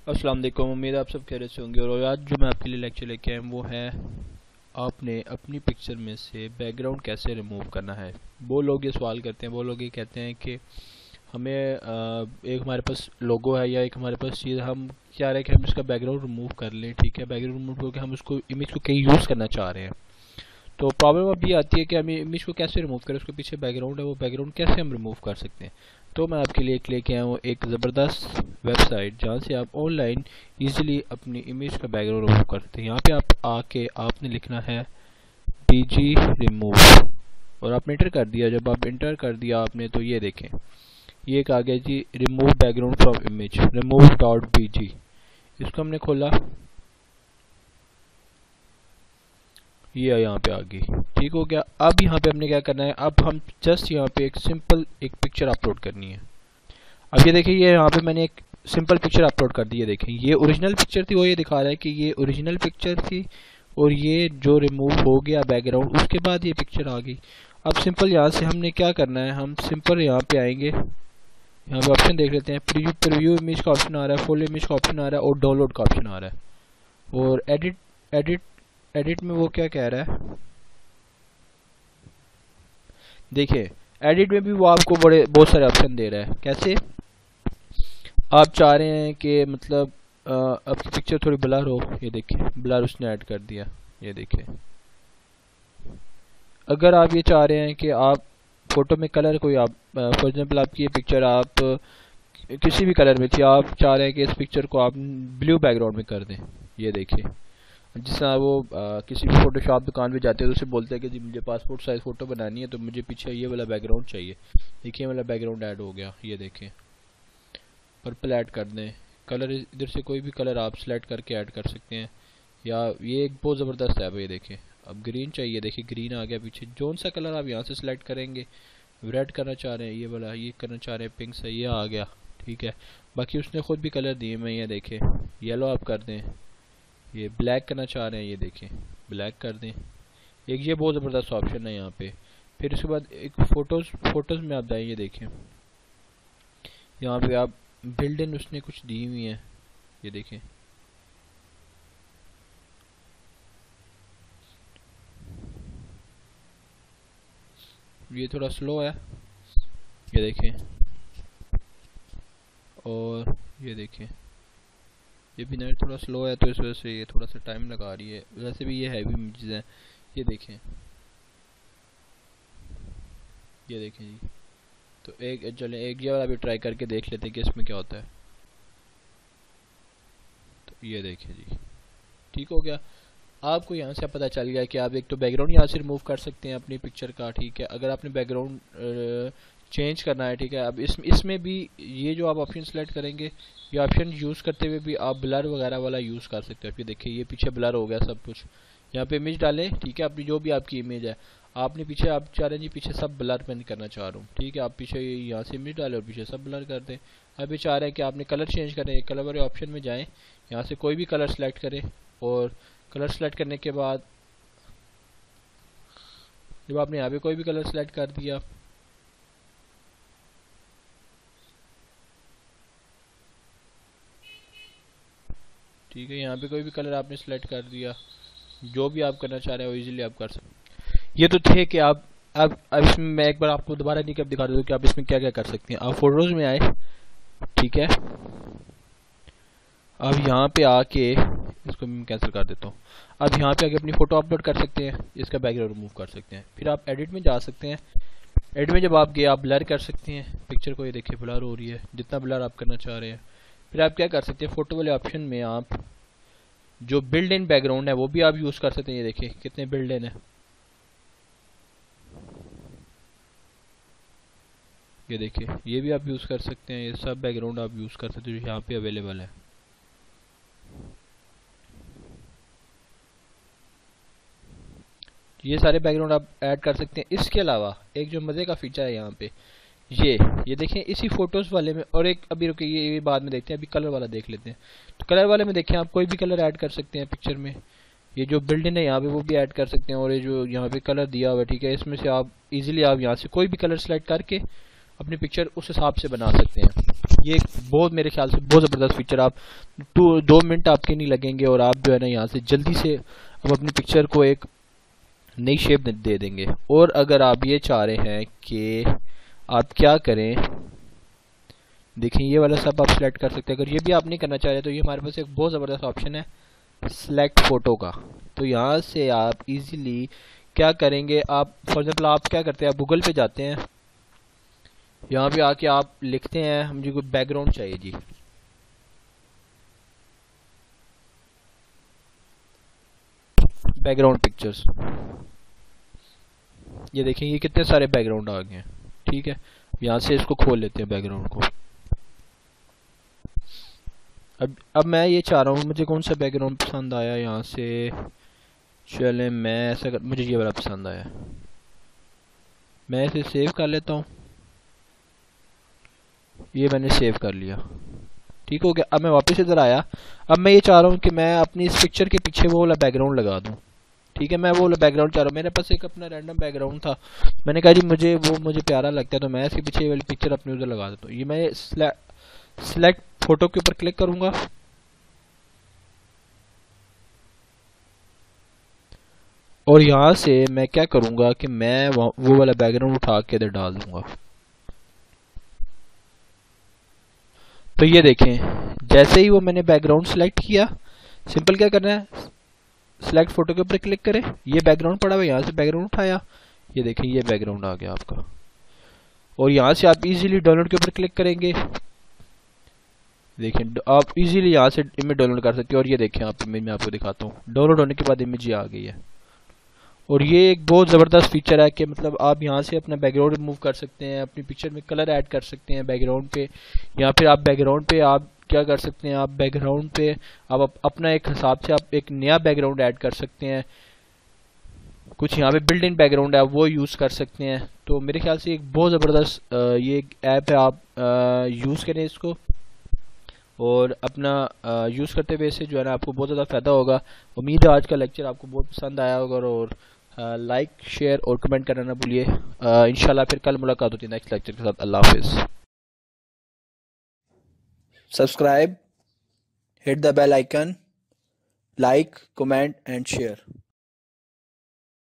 अस्सलाम वालेकुम। उम्मीद है आप सब खैरियत से होंगे। और आज जो मैं आपके लिए लेक्चर लेके आया हूँ वो है आपने अपनी पिक्चर में से बैकग्राउंड कैसे रिमूव करना है। वो लोग ये सवाल करते हैं, वो लोग ये कहते हैं कि हमें एक हमारे पास लोगो है या एक हमारे पास चीज़, हम चाह रहे हैं कि हम इसका बैकग्राउंड रिमूव कर लें। ठीक है, बैकग्राउंड रिमूव करके हम उसको इमेज को कहीं यूज़ करना चाह रहे हैं। तो प्रॉब्लम अब ये आती है कि हम इमेज को कैसे रिमूव करें, उसके पीछे बैकग्राउंड है, वो बैकग्राउंड कैसे हम रिमूव कर सकते हैं। तो मैं आपके लिए एक लेके आया हूँ एक ज़बरदस्त वेबसाइट जहाँ से आप ऑनलाइन इजीली अपनी इमेज का बैकग्राउंड रिमूव कर सकते हैं। यहाँ पे आप आके आपने लिखना है BG रिमूव और आपने इंटर कर दिया। जब आप इंटर कर दिया आपने तो ये देखें, ये एक आ गया जी, remove background from image remove.bg। इसको हमने खोला, ये यहाँ पे आ गई। ठीक हो गया। अब यहाँ पे हमने क्या करना है, अब हम जस्ट यहाँ पे एक सिंपल एक पिक्चर अपलोड करनी है। अब ये देखिए, ये यहाँ पे मैंने एक सिंपल पिक्चर अपलोड कर दी है। देखें, ये ओरिजिनल पिक्चर थी, वो ये दिखा रहा है कि ये ओरिजिनल पिक्चर थी और ये जो रिमूव हो गया बैकग्राउंड, उसके बाद ये पिक्चर आ गई। अब सिंपल यहाँ से हमने क्या करना है, हम सिंपल यहाँ पे आएंगे, यहाँ पे ऑप्शन देख लेते हैं। प्रीव्यू इमेज का ऑप्शन आ रहा है, फुल इमेज का ऑप्शन आ रहा है और डाउनलोड का ऑप्शन आ रहा है। और एडिट में वो क्या कह रहा है, देखिए एडिट में भी वो आपको बहुत सारे ऑप्शन दे रहा है। कैसे आप चाह रहे हैं कि मतलब आपकी पिक्चर थोड़ी ब्लर हो, ये देखिए ब्लर उसने ऐड कर दिया। ये देखिए, अगर आप ये चाह रहे हैं कि आप फोटो में कलर कोई आप फॉर एग्जांपल आपकी ये पिक्चर आप किसी भी कलर में थी, आप चाह रहे हैं कि इस पिक्चर को आप ब्लू बैकग्राउंड में कर दें। ये देखिए, जिस तरह वो किसी भी फोटोशॉप दुकान पे जाते हैं तो उसे बोलते हैं कि जी मुझे पासपोर्ट साइज फ़ोटो बनानी है तो मुझे पीछे ये वाला बैकग्राउंड चाहिए। देखिए वाला बैकग्राउंड ऐड हो गया। ये देखें, पर्पल ऐड कर दें, कलर इधर से कोई भी कलर आप सेलेक्ट करके ऐड कर सकते हैं। या ये एक बहुत ज़बरदस्त है भाई, देखें अब ग्रीन चाहिए, देखिए ग्रीन आ गया पीछे। जौन सा कलर आप यहाँ से सिलेक्ट करेंगे, रेड करना चाह रहे हैं ये वाला, ये करना चाह रहे हैं पिंक से, ये आ गया। ठीक है, बाकी उसने खुद भी कलर दिए मैं, ये देखें येलो आप कर दें, ये ब्लैक करना चाह रहे हैं, ये देखें ब्लैक कर दें। एक ये बहुत ज़बरदस्त ऑप्शन है यहाँ पे। फिर उसके बाद एक फ़ोटोज़ में आप जाएँ, ये देखें यहाँ पे आप बिल्ड इन उसने कुछ दी हुई है। ये देखें, ये थोड़ा स्लो है, ये देखें। और ये देखें, ये भी नेट थोड़ा स्लो है तो इस वजह से ये थोड़ा सा टाइम लगा रही है। वैसे भी ये हैवी इमेजेस हैं। ये देखें, ये देखें जी। तो एक चले एक ये वाला भी ट्राई करके देख लेते हैं कि इसमें क्या होता है। तो ये देखें जी, ठीक हो गया। आपको यहाँ से पता चल गया कि आप एक तो बैकग्राउंड यहाँ से रिमूव कर सकते हैं अपनी पिक्चर का। ठीक है, अगर आपने बैकग्राउंड चेंज करना है, ठीक है, अब इसमें भी ये जो आप ऑप्शन सेलेक्ट करेंगे, ये ऑप्शन यूज़ करते हुए भी आप ब्लर वगैरह वाला यूज़ कर सकते हो। फिर देखिए ये पीछे ब्लर हो गया सब कुछ। यहाँ पे इमेज डालें, ठीक है, अपनी जो भी आपकी इमेज है, आपने पीछे आप चाह रहे हैं जी पीछे सब ब्लर मैं करना चाह रहा हूँ। ठीक है, आप पीछे यहाँ से इमेज डालें और पीछे सब ब्लर कर दें। अब ये चाह रहे हैं कि आपने कलर चेंज करें, कलर वाले ऑप्शन में जाएँ, यहाँ से कोई भी कलर सेलेक्ट करें और कलर सेलेक्ट करने के बाद जब आपने यहाँ पे कोई भी कलर सेलेक्ट कर दिया, ठीक है, यहाँ पे कोई भी कलर आपने सेलेक्ट कर दिया, जो भी आप करना चाह रहे हो इजीली आप कर सकते। ये तो थे कि आप अब इसमें मैं एक बार आपको दोबारा नहीं दिखा देता हूँ कि आप इसमें क्या क्या कर सकते हैं। आप फोटोज़ में आए, ठीक है, अब यहाँ पे आके इसको मैं कैंसिल कर देता हूँ। अब यहाँ पे आके अपनी फ़ोटो अपलोड कर सकते हैं, इसका बैकग्राउंड रिमूव कर सकते हैं। फिर आप एडिट में जा सकते हैं। एडिट में जब आप गए, आप ब्लर कर सकते हैं पिक्चर को। ये देखिए ब्लर हो रही है, जितना ब्लर आप करना चाह रहे हैं। फिर आप क्या कर सकते हैं, फ़ोटो वाले ऑप्शन में आप जो बिल्ड इन बैकग्राउंड है वो भी आप यूज़ कर सकते हैं। ये देखिए कितने बिल्ड इन है, ये देखिए ये भी आप यूज़ कर सकते हैं। ये सब बैकग्राउंड आप यूज़ कर सकते हो जो यहाँ पे अवेलेबल है। ये सारे बैकग्राउंड आप ऐड कर सकते हैं। इसके अलावा एक जो मज़े का फीचर है यहाँ पे, ये देखें इसी फोटोज़ वाले में, और एक अभी रुके ये बाद में देखते हैं, अभी कलर वाला देख लेते हैं। तो कलर वाले में देखें आप कोई भी कलर ऐड कर सकते हैं पिक्चर में। ये जो बिल्ड इन है यहाँ पे वो भी ऐड कर सकते हैं, और ये जो यहाँ पे कलर दिया हुआ है, ठीक है, इसमें से आप इजीली आप यहाँ से कोई भी कलर सेलेक्ट करके अपनी पिक्चर उस हिसाब से बना सकते हैं। ये बहुत मेरे ख्याल से बहुत ज़बरदस्त फीचर, आप 2 मिनट आपके नहीं लगेंगे और आप जो है ना यहाँ से जल्दी से अब अपनी पिक्चर को एक नई शेप दे देंगे। और अगर आप ये चाह रहे हैं कि आप क्या करें, देखिए ये वाला सब आप सिलेक्ट कर सकते हैं। अगर ये भी आप नहीं करना चाह रहे तो ये हमारे पास एक बहुत ज़बरदस्त ऑप्शन है सिलेक्ट फ़ोटो का। तो यहाँ से आप इजीली क्या करेंगे, आप फॉर एग्जाम्पल आप क्या करते हैं, आप गूगल पे जाते हैं, यहाँ पे आके आप लिखते हैं मुझे कोई बैकग्राउंड चाहिए जी, बैकग्राउंड पिक्चर्स। ये देखें ये कितने सारे बैकग्राउंड आ गए हैं। ठीक है, यहाँ से इसको खोल लेते हैं बैकग्राउंड को। अब मैं ये चाह रहा हूँ मुझे कौन सा बैकग्राउंड पसंद आया, यहाँ से चले मैं ऐसा मुझे ये वाला पसंद आया, मैं इसे सेव कर लेता हूँ। ये मैंने सेव कर लिया, ठीक हो गया। अब मैं वापस इधर आया, अब मैं ये चाह रहा हूँ कि मैं अपनी इस पिक्चर के पीछे वो वाला बैकग्राउंड लगा दूँ। ठीक है, मैं वो वाला बैकग्राउंड चाह रहा हूँ, मेरे पास एक अपना रैंडम बैकग्राउंड था, मैंने कहा जी मुझे प्यारा लगता है तो मैं इसके पीछे वाली पिक्चर अपनी उधर लगा देता हूँ। ये मैं सिलेक्ट फोटो के ऊपर क्लिक करूंगा और यहाँ से मैं क्या करूंगा कि मैं वो वाला बैकग्राउंड उठा के इधर डाल दूंगा। तो ये देखें जैसे ही वो मैंने बैकग्राउंड सेलेक्ट किया, सिंपल क्या करना है, सिलेक्ट फोटो के ऊपर क्लिक करें, ये बैकग्राउंड पड़ा हुआ, यहाँ से बैकग्राउंड उठाया, ये देखें ये बैकग्राउंड आ गया आपका। और यहाँ से आप इजीली डाउनलोड के ऊपर क्लिक करेंगे, देखें आप इजीली यहाँ से इमेज डाउनलोड कर सकते हो। और ये देखें आप इमेज मैं आपको दिखाता हूँ, डाउनलोड होने के बाद इमेज ये आ गई है। और ये एक बहुत ज़बरदस्त फीचर है कि मतलब आप यहाँ से अपना बैकग्राउंड रिमूव कर सकते हैं, अपनी पिक्चर में कलर ऐड कर सकते हैं बैकग्राउंड पे, या फिर आप बैकग्राउंड पे आप क्या कर सकते हैं, आप बैकग्राउंड पे आप अपना एक हिसाब से आप एक नया बैकग्राउंड ऐड कर सकते हैं। कुछ यहाँ पे बिल्ट इन बैकग्राउंड है वो यूज़ कर सकते हैं। तो मेरे ख्याल से एक बहुत ज़बरदस्त ये एक ऐप है, आप यूज़ करें इसको और अपना यूज़ करते हुए इससे जो है ना आपको बहुत ज़्यादा फ़ायदा होगा। उम्मीद है आज का लेक्चर आपको बहुत पसंद आया होगा और लाइक शेयर और कमेंट करना ना भूलिए। इंशाल्लाह फिर कल मुलाकात होती है नेक्स्ट लेक्चर के साथ। अल्लाह हाफिज़। Subscribe, hit the bell icon, like, comment and share.